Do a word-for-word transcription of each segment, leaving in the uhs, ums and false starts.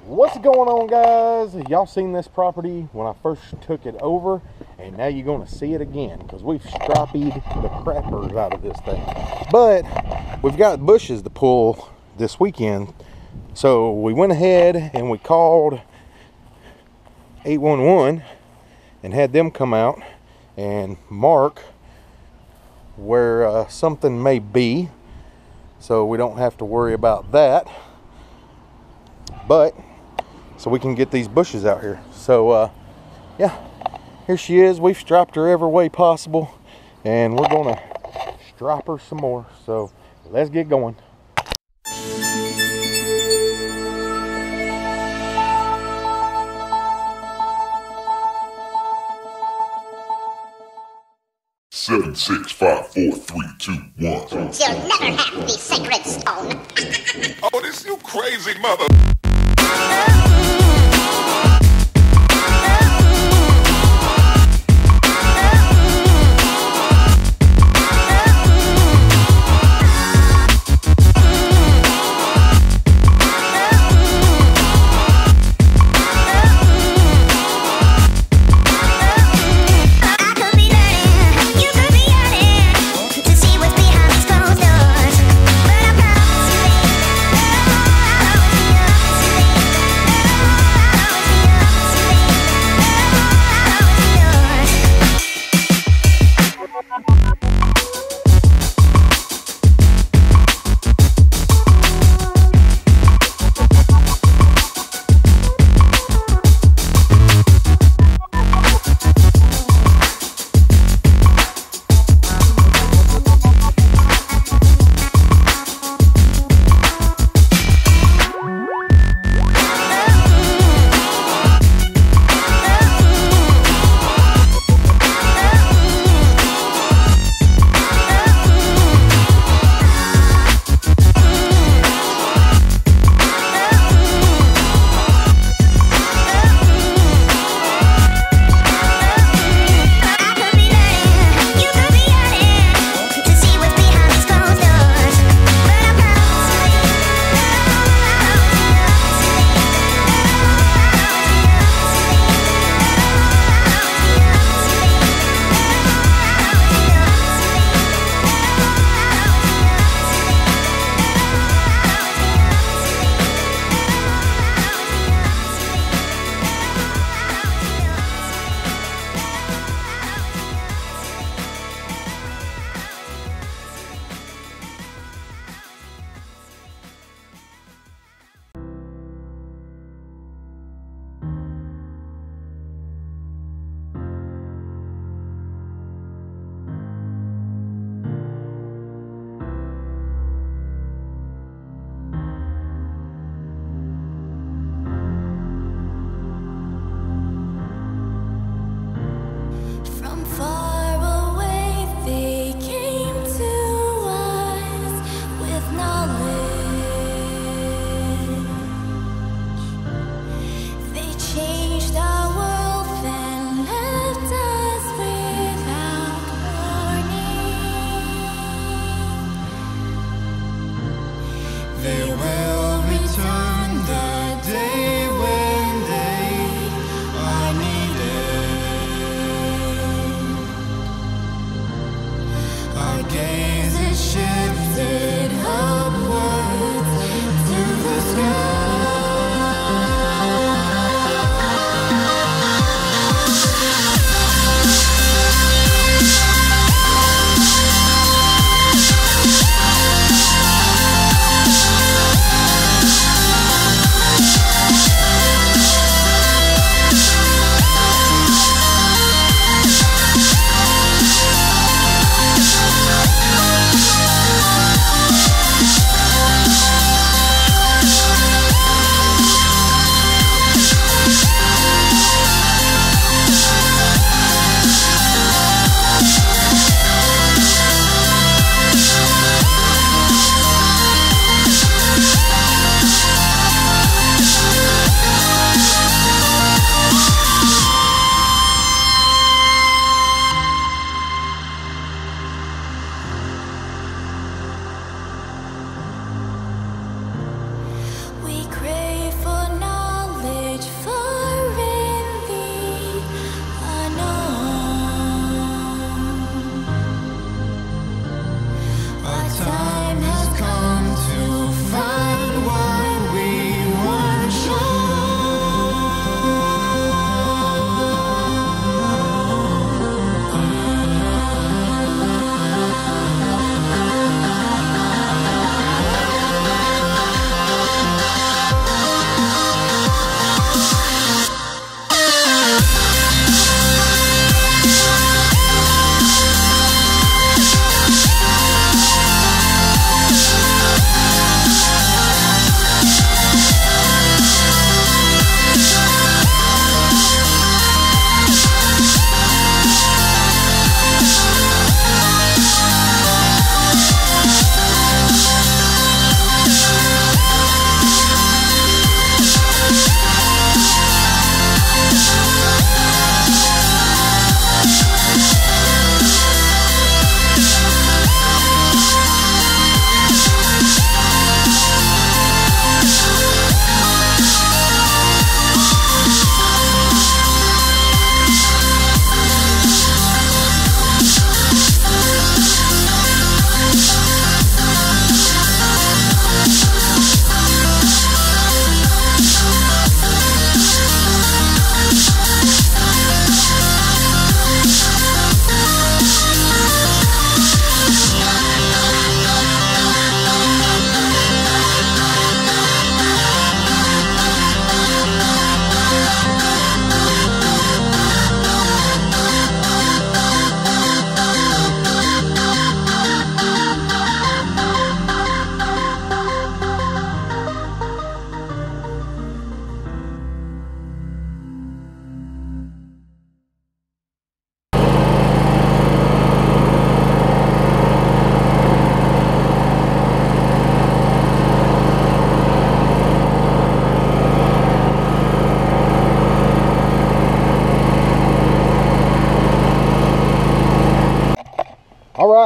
What's going on, guys? Y'all seen this property when I first took it over, and now you're going to see it again because we've striped the crappers out of this thing. But we've got bushes to pull this weekend, so we went ahead and we called eight one one and had them come out and mark where uh, something may be, so we don't have to worry about that. But so we can get these bushes out here. So uh, yeah, here she is. We've striped her every way possible, and we're gonna stripe her some more. So let's get going. Seven, six, five, four, three, two, one. You'll never have the sacred stone. Oh, this you crazy mother.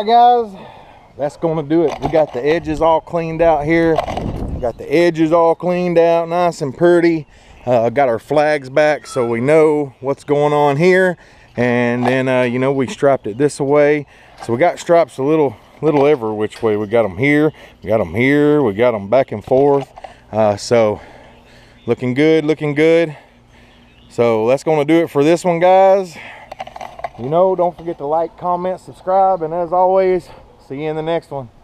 right, guys, that's gonna do it. We got the edges all cleaned out here. We got the edges all cleaned out, nice and pretty. Uh, got our flags back so we know what's going on here. And then, uh, you know, we striped it this way. So we got stripes a little, little every which way. We got them here, we got them here, we got them back and forth. Uh, so looking good, looking good. So that's gonna do it for this one, guys. You know, don't forget to like, comment, subscribe, and as always, see you in the next one.